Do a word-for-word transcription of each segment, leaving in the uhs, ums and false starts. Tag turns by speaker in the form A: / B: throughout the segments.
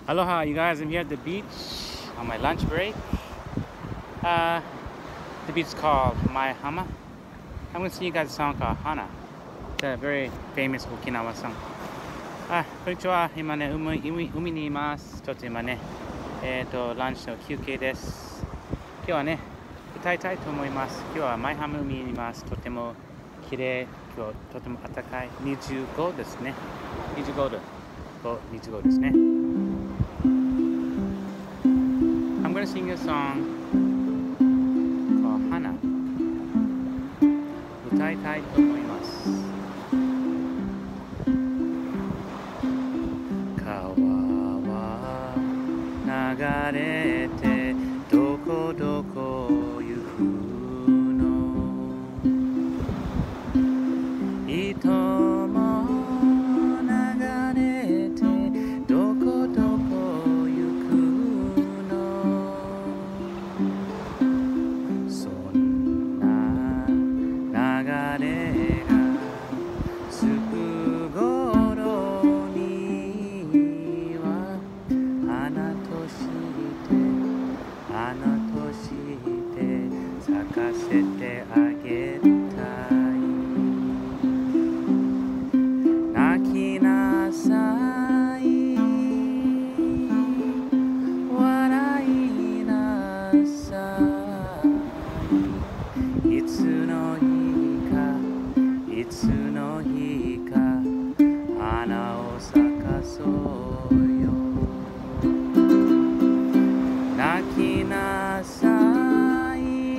A: Aloha, you guys. I'm here at the beach on my lunch break. Uh, the beach is called Mai Hama. I'm going to sing you guys a song called Hana. It's a very famous Okinawa song. Ah, konnichiwa. 今ね、海, 海, 海にいます。ちょっと今ね、えっと、ランチの休憩です。今日はね、歌いたいと思います。今日は舞浜海にいます。とても綺麗、今日とても暖かい。にじゅうごですね。にじゅうご度。にじゅうごですね。I'm going to sing a song called Hana. 歌いたいと思います。川は流れてどこどこ行くの。糸も流れてどこどこ行くの。そんな流れがつく頃には花として花として咲かせてあげたい。泣きなさい笑いなさい。いつの日かいつの日か花を咲かそうよ。泣きなさい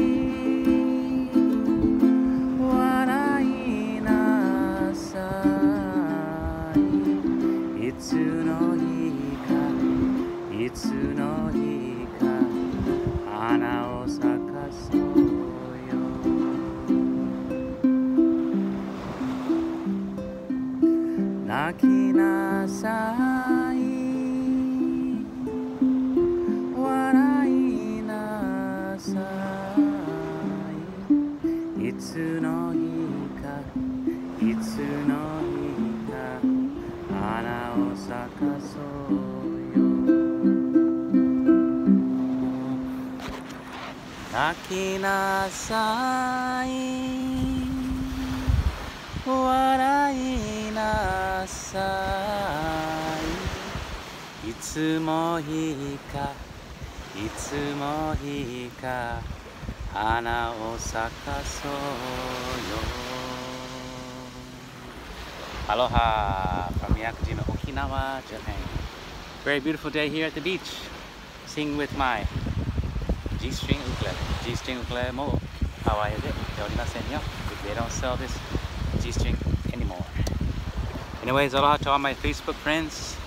A: 笑いなさい。いつの日かいつの日か花を咲かそうよ。泣きなさい笑いなさい。いつの日かいつの日か花を咲かそうよ。泣きなさい笑いなさい。いつも日かいつも日か花を咲かそうよ。Aloha from Miyakujima, Okinawa, Japan. Very beautiful day here at the beach. Sing with my G-string ukulele. G-string ukulele mo kawaii de yorimasen yo. They don't sell this G-string anymore. Anyways, aloha to all my Facebook friends.